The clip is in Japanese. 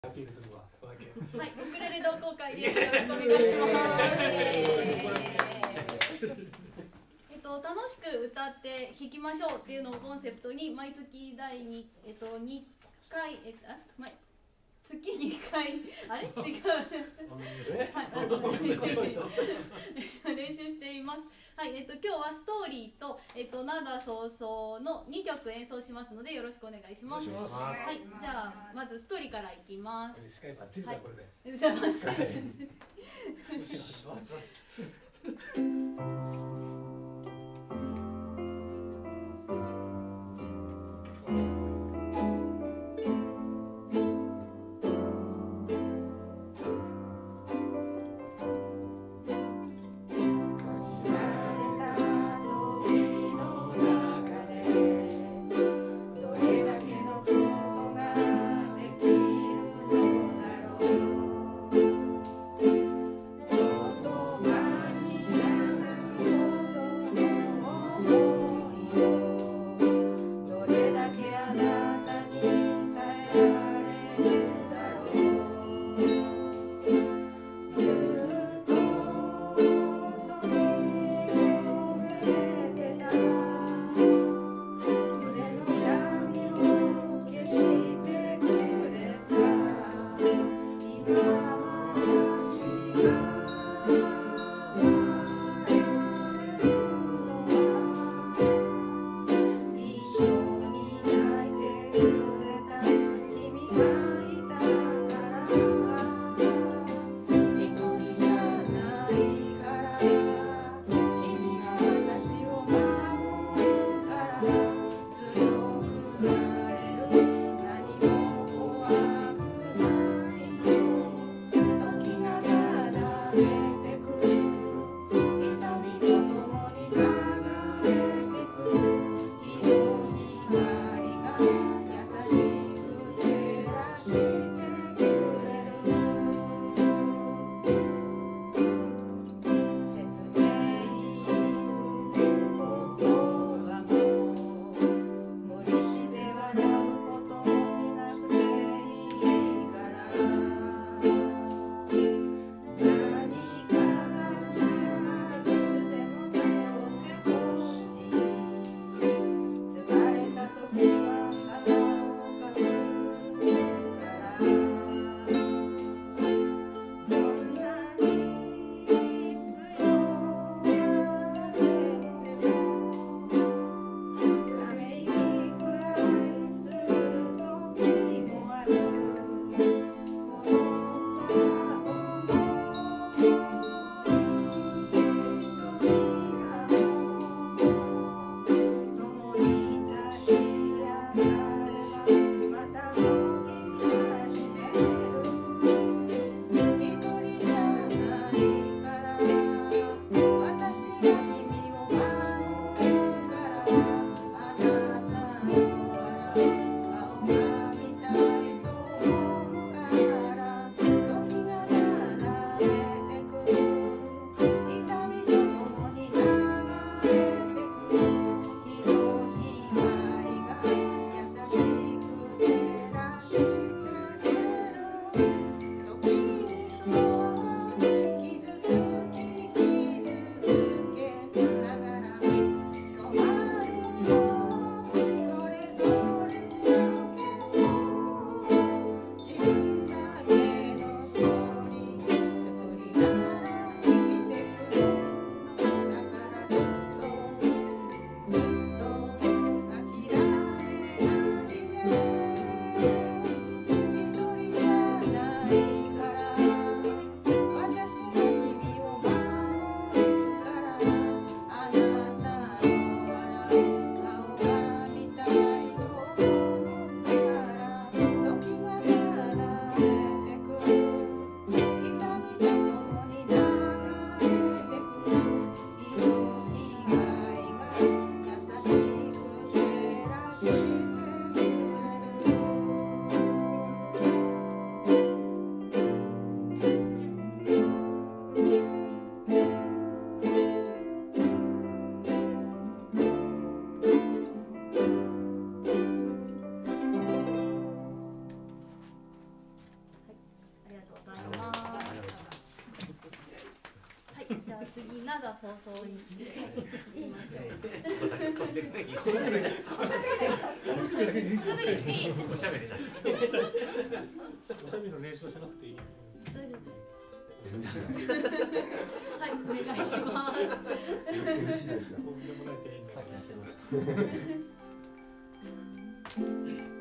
アピールするわ。 はい、ウクレレ同好会です。よろしくお願いします。楽しく歌って弾きましょうっていうのをコンセプトに毎月第2、2回、月2回、あれ違う練習しています。はい、今日はストーリーと、灘早々の2曲演奏しますのでよろしくお願いします。はい、じゃあまずストーリーからいきます。 司会バッチリだこれで。 じゃあまず次灘早々に行きましょう。 おしゃべりなし。 おしゃべりの練習しなくていい。 大丈夫。はい、お願いします。 とんでもない店員だ。